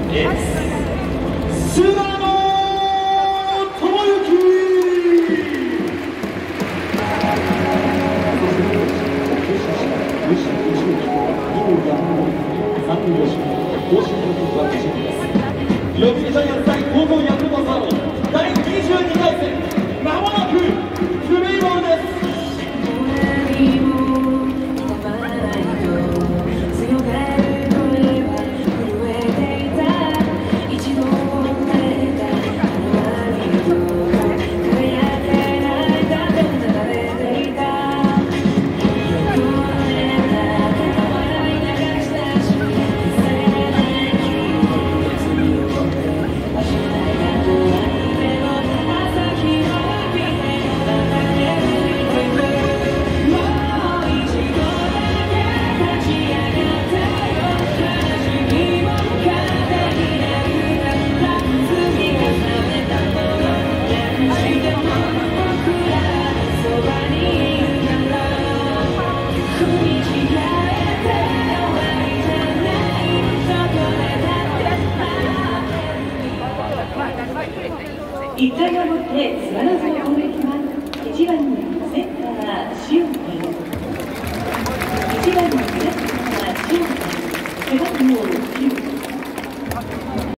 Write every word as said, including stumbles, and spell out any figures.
エース菅野智之。読売ジャイアンツ対東京ヤクルトスワローズだいにじゅうにかい戦、まもなくプレーボールです。 いっかいをもって菅野さん